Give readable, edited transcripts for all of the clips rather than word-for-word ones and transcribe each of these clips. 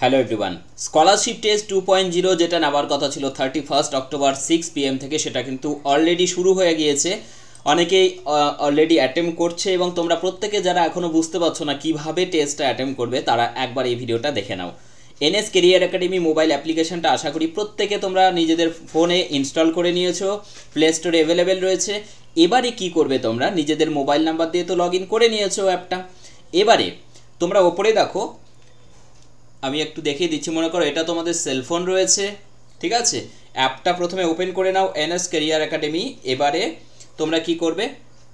Hello everyone, scholarship test 2.0 যেটা নেওয়ার কথা ছিল 31 অক্টোবর 6 PM থেকে, সেটা কিন্তু অলরেডি শুরু হয়ে গিয়েছে। অনেকেই অলরেডি অ্যাটেম্প করছে এবং তোমরা প্রত্যেকে যারা এখনও বুঝতে পারছো না কীভাবে টেস্টটা অ্যাটেম্প করবে, তারা একবার এই ভিডিওটা দেখে নাও। এনএস কেরিয়ার একাডেমি মোবাইল অ্যাপ্লিকেশনটা আশা করি প্রত্যেকে তোমরা নিজেদের ফোনে ইনস্টল করে নিয়েছো, প্লে স্টোরে অ্যাভেলেবেল রয়েছে। এবারে কি করবে, তোমরা নিজেদের মোবাইল নাম্বার দিয়ে তো লগ ইন করে নিয়েছো অ্যাপটা। এবারে তোমরা ওপরে দেখো, আমি একটু দেখিয়ে দিচ্ছি। মনে করো এটা তোমাদের সেলফোন রয়েছে, ঠিক আছে। অ্যাপটা প্রথমে ওপেন করে নাও, এনএস ক্যারিয়ার একাডেমি। এবারে তোমরা কি করবে,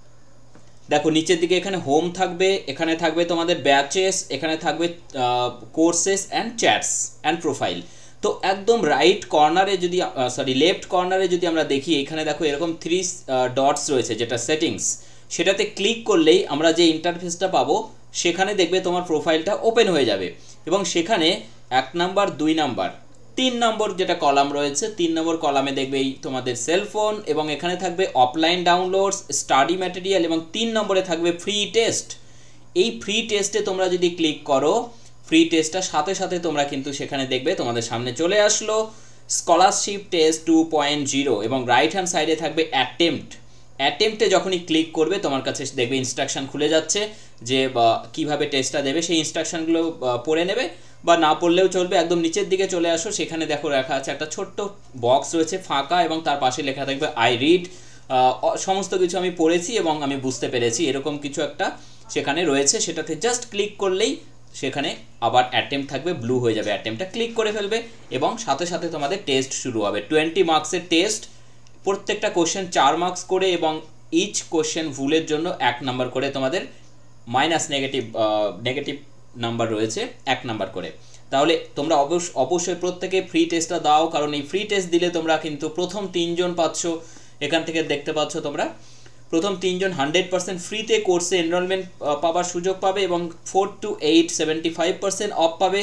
দেখো নিচের দিকে এখানে হোম থাকবে, এখানে থাকবে তোমাদের ব্যাচেস, এখানে থাকবে courses and chats and profile. তো একদম রাইট কর্নারে যদি লেফট কর্নারে যদি আমরা দেখি, এখানে দেখো এরকম 3 ডটস রয়েছে, যেটা সেটিংস। সেটাতে ক্লিক করলেই আমরা যে ইন্টারফেসটা পাবো, সেখানে দেখবে তোমার প্রোফাইলটা ওপেন হয়ে যাবে এবং সেখানে 1 নাম্বার 2 নাম্বার 3 নম্বর যেটা কলাম রয়েছে, 3 নম্বর কলামে দেখবে এই তোমাদের সেলফোন এবং এখানে থাকবে অফলাইন ডাউনলোডস, স্টাডি ম্যাটেরিয়াল এবং 3 নম্বরে থাকবে ফ্রি টেস্ট। এই ফ্রি টেস্টে তোমরা যদি ক্লিক করো, ফ্রি টেস্টটার সাথে সাথে তোমরা কিন্তু সেখানে দেখবে তোমাদের সামনে চলে আসলো স্কলারশিপ টেস্ট 2.0 এবং রাইট হ্যান্ড সাইডে থাকবে অ্যাটেম্পটে যখনই ক্লিক করবে তোমার কাছে দেখবে ইনস্ট্রাকশন খুলে যাচ্ছে যে কিভাবে টেস্টটা দেবে। সেই ইনস্ট্রাকশনগুলো পড়ে নেবে বা না পড়লেও চলবে। একদম নিচের দিকে চলে আসো, সেখানে দেখো লেখা আছে একটা ছোট্ট বক্স রয়েছে ফাঁকা এবং তার পাশে লেখা থাকবে আই রিড। সমস্ত কিছু আমি পড়েছি এবং আমি বুঝতে পেরেছি, এরকম কিছু একটা সেখানে রয়েছে। সেটাতে জাস্ট ক্লিক করলেই সেখানে আবার অ্যাটেম্প থাকবে, ব্লু হয়ে যাবে। অ্যাটেম্পটা ক্লিক করে ফেলবে এবং সাথে সাথে তোমাদের টেস্ট শুরু হবে। 20 মার্কসের টেস্ট, প্রত্যেকটা কোশ্চেন 4 মার্কস করে এবং ইচ কোশ্চেন ভুলের জন্য 1 নাম্বার করে তোমাদের মাইনাস নেগেটিভ নাম্বার রয়েছে 1 নাম্বার করে। তাহলে তোমরা অবশ্যই প্রত্যেকে ফ্রি টেস্টটা দাও, কারণ এই ফ্রি টেস্ট দিলে তোমরা কিন্তু প্রথম 3 জন পাচ্ছ। এখান থেকে দেখতে পাচ্ছ তোমরা প্রথম 3 জন 100% ফ্রিতে কোর্সে এনরোলমেন্ট পাওয়ার সুযোগ পাবে এবং 4 to 8 75% অফ পাবে।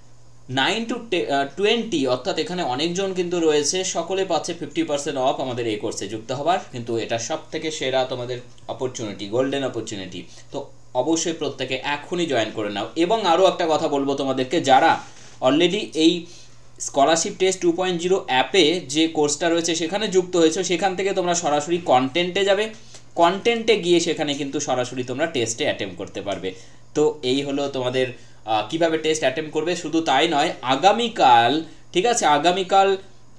9 to 20 অর্থাৎ এখানে অনেকজন কিন্তু রয়েছে, সকলে পাচ্ছে 50% অফ আমাদের এই কোর্সে যুক্ত হবার। কিন্তু এটা সব থেকে সেরা তোমাদের অপরচুনিটি, গোল্ডেন অপরচুনিটি। তো অবশ্যই প্রত্যেকে এখনই জয়েন করে নাও। এবং আরও একটা কথা বলবো তোমাদেরকে, যারা অলরেডি এই স্কলারশিপ টেস্ট 2.0 অ্যাপে যে কোর্সটা রয়েছে সেখানে যুক্ত হয়েছে, সেখান থেকে তোমরা সরাসরি কন্টেন্টে যাবে। কন্টেন্টে গিয়ে সেখানে কিন্তু সরাসরি তোমরা টেস্টে অ্যাটেম্প করতে পারবে। তো এই হলো তোমাদের কিভাবে টেস্ট অ্যাটেম্প করবে। শুধু তাই নয়, আগামীকাল, ঠিক আছে, আগামীকাল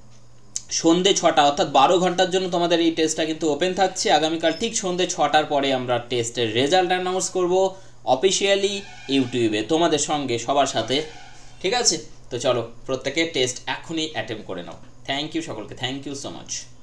সন্ধ্যে 6টা অর্থাৎ 12 ঘন্টার জন্য তোমাদের এই টেস্টটা কিন্তু ওপেন থাকছে। আগামীকাল ঠিক সন্ধ্যে 6টার পরে আমরা টেস্টের রেজাল্ট অ্যানাউন্স করব অফিসিয়ালি ইউটিউবে তোমাদের সঙ্গে সবার সাথে, ঠিক আছে। তো চলো প্রত্যেকে টেস্ট এখনই অ্যাটেম্প করে নাও। থ্যাংক ইউ সকলকে, থ্যাংক ইউ সো মাচ।